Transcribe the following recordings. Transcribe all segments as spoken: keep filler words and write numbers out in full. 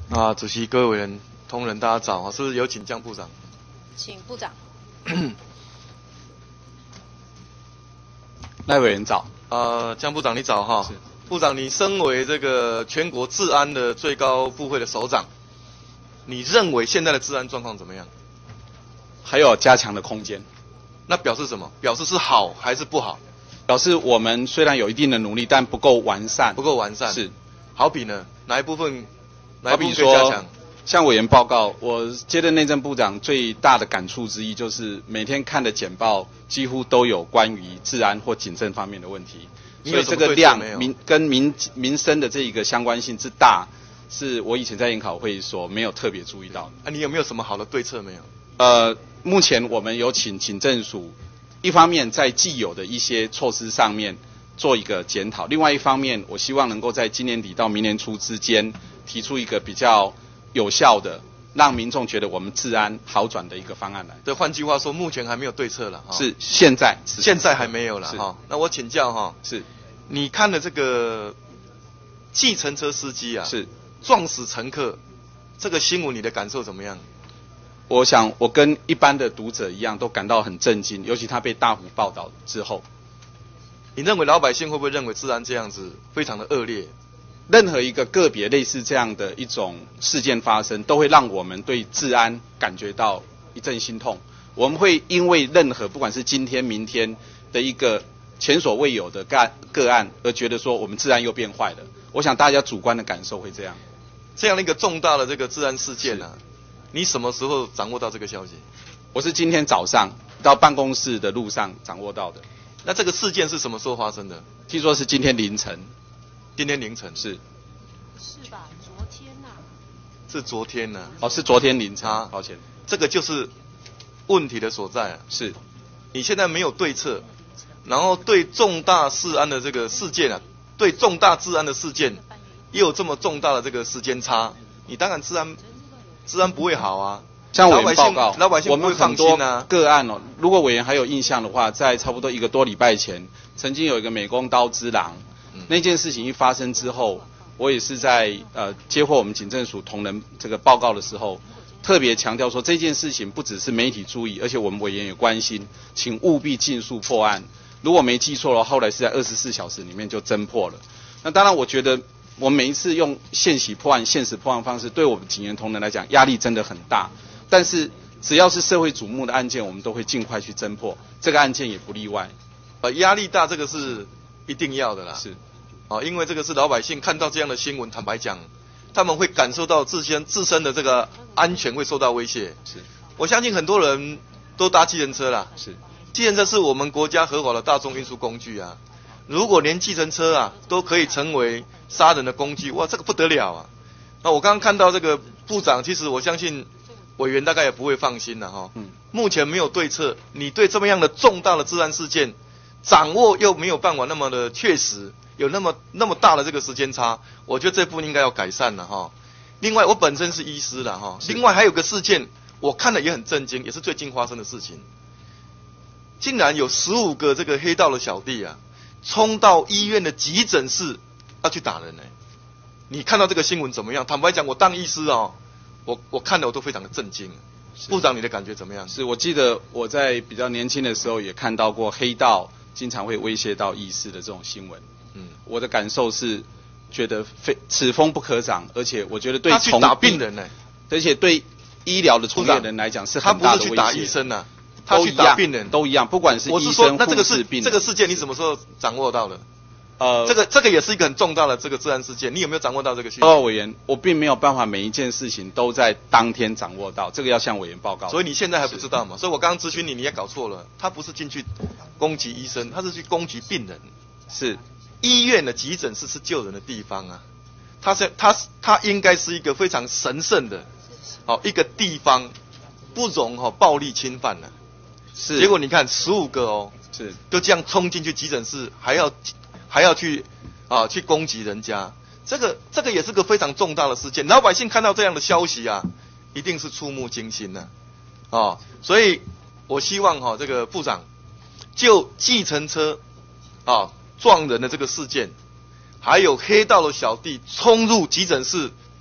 啊，主席、各位委员、同仁，大家早，是不是有请江部长？ 请部长。 赖委员早。 呃，江部长你早哈。部长，你身为这个全国治安的最高部会的首长，你认为现在的治安状况怎么样？ 还有加强的空间。 那表示什么？表示是好还是不好？ 表示我们虽然有一定的努力，但不够完善。 不够完善。是。好比呢，哪一部分？哪一部分可以加强？ 向委员报告，我接任内政部长最大的感触之一，就是每天看的简报几乎都有关于治安或警政方面的问题。所以这个量民跟民民生的这一个相关性之大，是我以前在研讨会所没有特别注意到的。 啊，你有没有什么好的对策没有？ 呃，目前我们有请警政署，一方面在既有的一些措施上面做一个检讨，另外一方面，我希望能够在今年底到明年初之间提出一个比较有效的，让民众觉得我们治安好转的一个方案来。 对，换句话说，目前还没有对策了。 是现在， 现在还没有了哈。那我请教哈， 是， 你看的这个计程车司机啊， 是撞死乘客这个新闻，你的感受怎么样？ 我想我跟一般的读者一样，都感到很震惊，尤其他被大幅报道之后。 你认为老百姓会不会认为治安这样子非常的恶劣？ 任何一个个别类似这样的一种事件发生，都会让我们对治安感觉到一阵心痛。我们会因为任何不管是今天、明天的一个前所未有的个个案，而觉得说我们治安又变坏了。我想大家主观的感受会这样。 这样的一个重大的这个治安事件啊，你什么时候掌握到这个消息？ 我是今天早上到办公室的路上掌握到的。 那这个事件是什么时候发生的？ 听说是今天凌晨。 今天凌晨是。 是吧？昨天呐、啊。 是昨天呢、 啊？哦，是昨天凌晨。啊，抱歉。 这个就是问题的所在啊。 是。 你现在没有对策，然后对重大治安的这个事件啊，对重大治安的事件，又有这么重大的这个时间差，你当然治安治安不会好啊。 像委员报告， 老百姓不会放心啊。 个案哦，如果委员还有印象的话，在差不多一个多礼拜前，曾经有一个美工刀之狼。那件事情一发生之后，我也是在呃接获我们警政署同仁这个报告的时候，特别强调说这件事情不只是媒体注意，而且我们委员也关心，请务必尽速破案。如果没记错了，后来是在二十四小时里面就侦破了。那当然，我觉得我们每一次用现行破案、现实破案方式，对我们警员同仁来讲压力真的很大。但是只要是社会瞩目的案件，我们都会尽快去侦破，这个案件也不例外。 呃，压力大这个是一定要的啦。 是。 啊，因为这个是老百姓看到这样的新闻，坦白讲，他们会感受到自身自身的这个安全会受到威胁。 是， 我相信很多人都搭计程车啦。 是， 计程车是我们国家合法的大众运输工具啊。如果连计程车啊都可以成为杀人的工具，哇，这个不得了啊！那我刚刚看到这个部长，其实我相信委员大概也不会放心了哈。嗯。目前没有对策，你对这么样的重大的治安事件掌握又没有办法那么的确实。有那么那么大的这个时间差，我觉得这部分应该要改善了哈。另外，我本身是医师了哈。另外还有个事件，我看了也很震惊，也是最近发生的事情。竟然有十五个这个黑道的小弟啊，冲到医院的急诊室要去打人呢、欸。你看到这个新闻怎么样？坦白讲，我当医师哦，我我看了我都非常的震惊。部长，你的感觉怎么样？ 是我记得我在比较年轻的时候也看到过黑道经常会威胁到医师的这种新闻。嗯，我的感受是觉得非此风不可长，而且我觉得对他去打病人呢、欸， 而且对医疗的从业人来讲是很大的威胁。 他不是去打医生啊，他去打病人都一样，不管是医生、 我是说，那这个是病人这个事件你什么时候掌握到的？ 呃， 这个这个也是一个很重大的这个治安事件，你有没有掌握到这个讯息？ 报告委员，我并没有办法每一件事情都在当天掌握到，这个要向委员报告。 所以你现在还不知道嘛？所以我刚刚咨询你，你也搞错了，他不是进去攻击医生，他是去攻击病人。 是。 医院的急诊室是救人的地方啊，它是它它应该是一个非常神圣的，哦一个地方，不容哈、哦、暴力侵犯的、啊。 是。 结果你看十五个哦， 是就这样冲进去急诊室，还要还要去啊去攻击人家，这个这个也是个非常重大的事件。老百姓看到这样的消息啊，一定是触目惊心呐、啊，哦，所以我希望哈、哦、这个部长就计程车啊。撞人的这个事件，还有黑道的小弟冲入急诊室打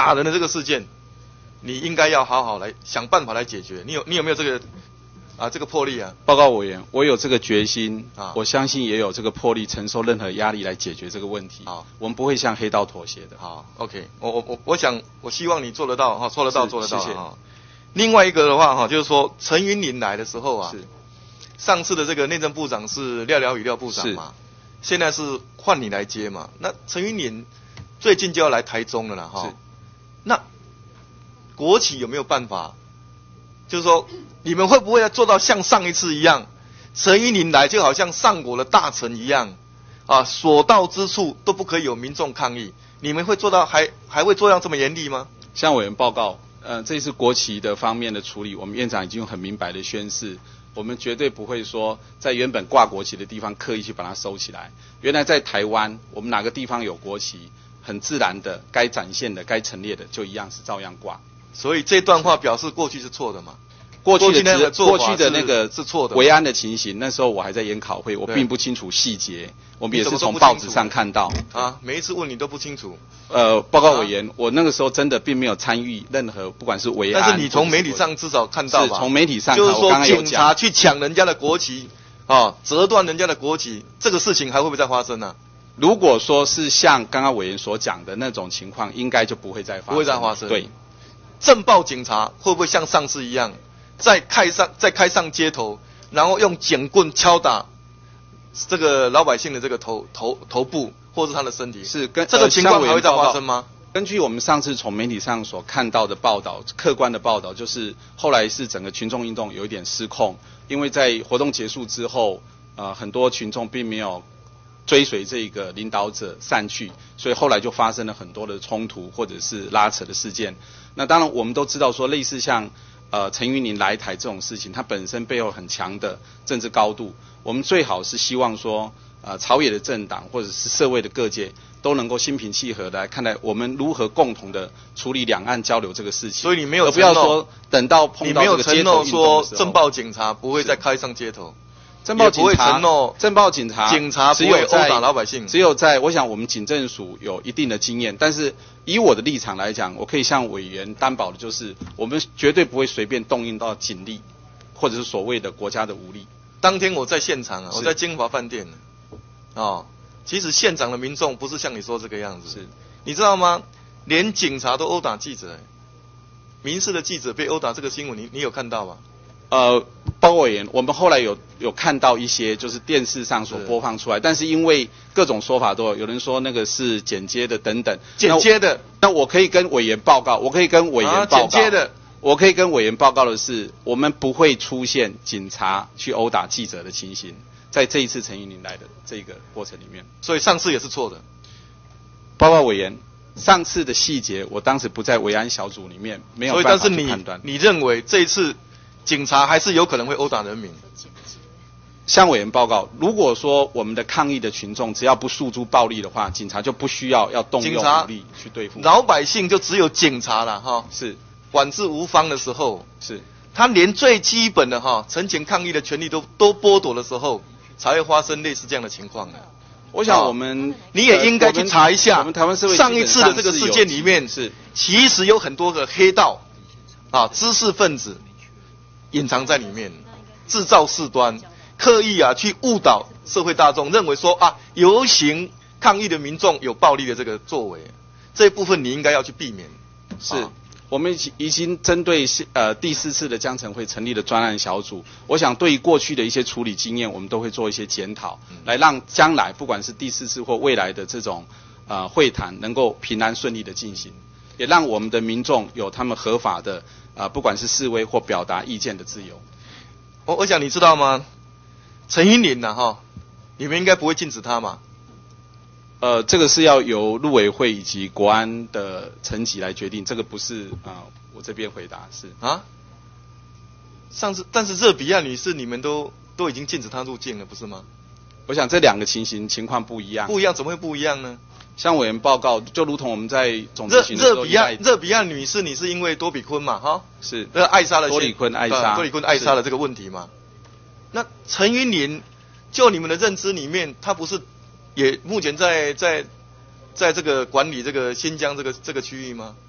打人的这个事件，你应该要好好来想办法来解决。你有你有没有这个啊这个魄力啊？ 报告委员，我有这个决心， 啊、 我相信也有这个魄力承受任何压力来解决这个问题。 好， 我们不会向黑道妥协的。 好 ，OK， 我我我我想我希望你做得到哈，做得到做得到谢谢哈。另外一个的话哈，就是说陈云林来的时候啊， 是上次的这个内政部长是廖廖宇廖部长嘛，现在是换你来接嘛。那陈云林最近就要来台中了啦哈。那国企有没有办法？就是说，你们会不会做到像上一次一样，陈云林来就好像上国的大臣一样，啊，所到之处都不可以有民众抗议？你们会做到还还会做到这么严厉吗？ 向委员报告，呃，这次国旗的方面的处理，我们院长已经很明白的宣示，我们绝对不会说在原本挂国旗的地方刻意去把它收起来。原来在台湾，我们哪个地方有国旗，很自然的该展现的、该陈列的，就一样是照样挂。 所以这段话表示过去是错的嘛？ 过去的那个过去的那个是错的， 维安的情形，那时候我还在研考会，我并不清楚细节，我们也是从报纸上看到。 啊，每一次问你都不清楚。 呃，报告委员，啊、我那个时候真的并没有参与任何，不管是维安， 但是你从媒体上至少看到吧？ 是从媒体上看， 就是说刚刚警察去抢人家的国旗，啊，折断人家的国旗，这个事情还会不会再发生呢、啊？ 如果说是像刚刚委员所讲的那种情况，应该就不会再发生， 不会再发生。 对， 镇暴警察会不会像上次一样，再开上再开上街头，然后用警棍敲打这个老百姓的这个头头头部或是他的身体？ 是跟这个情况还会再发生吗？ 根据我们上次从媒体上所看到的报道，客观的报道就是后来是整个群众运动有一点失控，因为在活动结束之后，呃，很多群众并没有追随这个领导者散去，所以后来就发生了很多的冲突或者是拉扯的事件。那当然我们都知道说，类似像呃陈云林来台这种事情，它本身背后很强的政治高度，我们最好是希望说，呃朝野的政党或者是社会的各界都能够心平气和的来看待我们如何共同的处理两岸交流这个事情。 所以你没有而不要说等到碰到这个街头运动的时候， 你没有承诺说镇暴警察不会再开上街头。 镇暴警察， 承诺镇暴警察， 警察不会殴打老百姓。 只有在，我想我们警政署有一定的经验，但是以我的立场来讲，我可以向委员担保的就是，我们绝对不会随便动用到警力，或者是所谓的国家的武力。 当天我在现场啊，我在金华饭店呢，哦，其实现场的民众不是像你说这个样子， 是， 你知道吗？连警察都殴打记者，民视的记者被殴打这个新闻，你你有看到吗？ 呃，报告委员，我们后来有有看到一些就是电视上所播放出来，但是因为各种说法都有，有人说那个是剪接的等等， 剪接的， 那我可以跟委员报告，我可以跟委员报告， 啊、剪接的， 我可以跟委员报告的是，我们不会出现警察去殴打记者的情形，在这一次陈云林来的这个过程里面， 所以上次也是错的。 报告委员，上次的细节我当时不在维安小组里面，没有办法去判断。 所以但是你你认为这一次警察还是有可能会殴打人民？ 向委员报告，如果说我们的抗议的群众只要不诉诸暴力的话，警察就不需要要动用武力去对付。 老百姓就只有警察了哈， 是管制无方的时候， 是他连最基本的哈陈情抗议的权利都都剥夺的时候，才会发生类似这样的情况呢。 我想我们、 哦、你也应该去查一下， 我们台湾社会上一次的这个事件里面， 是其实有很多个黑道啊知识分子隐藏在里面，制造事端，刻意啊去误导社会大众，认为说啊游行抗议的民众有暴力的这个作为，这一部分你应该要去避免。 是。 啊我们已经针对呃第四次的江城会成立了专案小组，我想对于过去的一些处理经验，我们都会做一些检讨，嗯、来让将来不管是第四次或未来的这种呃会谈能够平安顺利的进行，也让我们的民众有他们合法的呃不管是示威或表达意见的自由。 我我想你知道吗？陈云林呐哈，你们应该不会禁止他嘛？ 呃，这个是要由陆委会以及国安的层级来决定，这个不是啊、呃，我这边回答是啊。上次，但是热比亚女士你们都都已经禁止她入境了，不是吗？ 我想这两个情形情况不一样。 不一样，怎么会不一样呢？ 向委员报告，就如同我们在总执行的时候， 热比亚热比亚女士，你是因为多比坤嘛，哈？ 是。 那艾莎的多里坤艾莎， 多里坤艾莎的这个问题嘛。那陈云林，就你们的认知里面，他不是？也目前在在在这个管理这个新疆这个这个区域吗？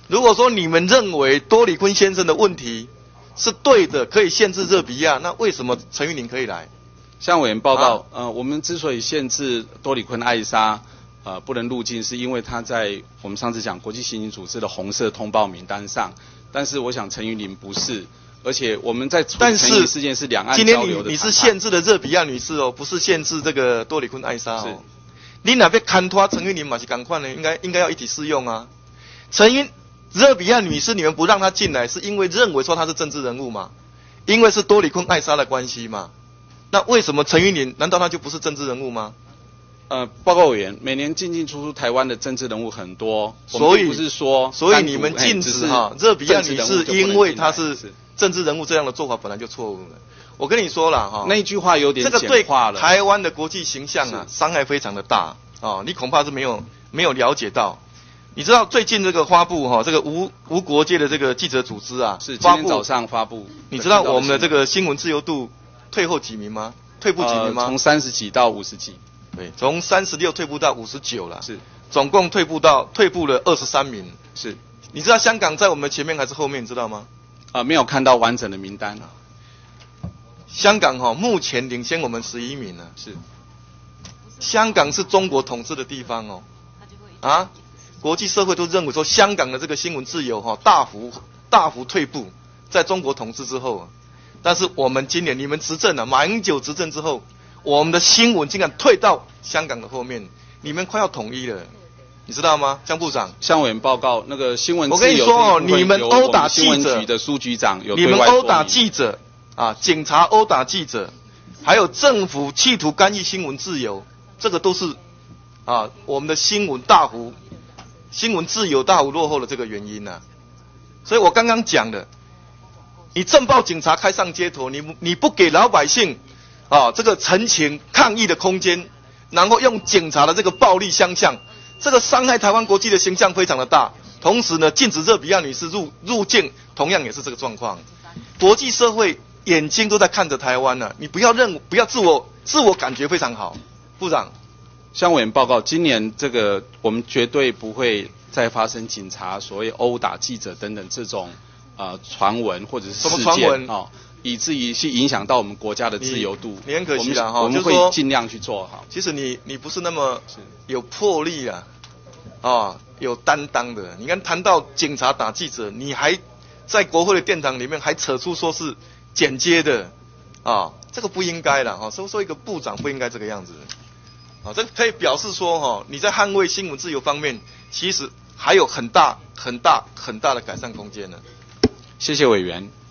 如果说你们认为多里坤先生的问题是对的，可以限制热比亚，那为什么陈玉玲可以来？ 向委员报告， 啊、 呃，我们之所以限制多里坤艾莎呃不能入境，是因为他在我们上次讲国际刑警组织的红色通报名单上，但是我想陈玉玲不是，而且我们在处理陈玉玲事件是两岸交流的谈判。 今天你你是限制了热比亚女士哦，不是限制这个多里坤艾莎哦。你哪边看拖陈玉玲嘛是赶快呢？应该应该要一体适用啊。陈玉热比亚女士，你们不让她进来，是因为认为说她是政治人物吗？因为是多里坤艾莎的关系嘛？那为什么陈玉玲难道她就不是政治人物吗？ 呃，报告委员，每年进进出出台湾的政治人物很多， 所以不是说， 所以你们禁止哈热比亚女士，因为她是政治人物，这样的做法本来就错误了。我跟你说了哈， 那句话有点这个对简化了， 台湾的国际形象啊伤害非常的大哦，你恐怕是没有没有了解到。你知道最近这个发布哈，这个无无国界的这个记者组织啊， 是今天早上发布。 你知道我们的这个新闻自由度退后几名吗？退步几名吗？ 呃、从三十几到五十几。 对，从三十六退步到五十九了。 是， 总共退步到退步了二十三名。 是， 你知道香港在我们前面还是后面？你知道吗？ 啊、呃，没有看到完整的名单啊。 香港哈、哦、目前领先我们十一名呢。 是， 香港是中国统治的地方哦。啊，国际社会都认为说香港的这个新闻自由哈、哦、大幅大幅退步，在中国统治之后。但是我们今年你们执政了、啊，马英九执政之后，我们的新闻竟然退到香港的后面，你们快要统一了，你知道吗，江部长？ 向委员报告，那个新闻我跟你说哦，你们殴打记者， 新闻局的苏局长有你们殴打记者啊，警察殴打记者，还有政府企图干预新闻自由，这个都是啊我们的新闻大幅新闻自由大幅落后的这个原因呐、啊。所以我刚刚讲的。你政报警察开上街头，你你不给老百姓啊这个陈情抗议的空间，然后用警察的这个暴力相向，这个伤害台湾国际的形象非常的大。同时呢，禁止热比亚女士入入境，同样也是这个状况。国际社会眼睛都在看着台湾呢、啊，你不要认不要自我自我感觉非常好，部长。 向委员报告，今年这个我们绝对不会再发生警察所谓殴打记者等等这种。呃，传闻或者是事件哦，以至于去影响到我们国家的自由度。 你很可惜啦哈， 我们会尽量去做好。 其实你你不是那么有魄力啊，啊，有担当的。你看谈到警察打记者，你还在国会的殿堂里面还扯出说是剪接的啊，这个不应该啦哈。所以说一个部长不应该这个样子啊，这个可以表示说哈，你在捍卫新闻自由方面，其实还有很大很大很大的改善空间呢。 谢谢委员。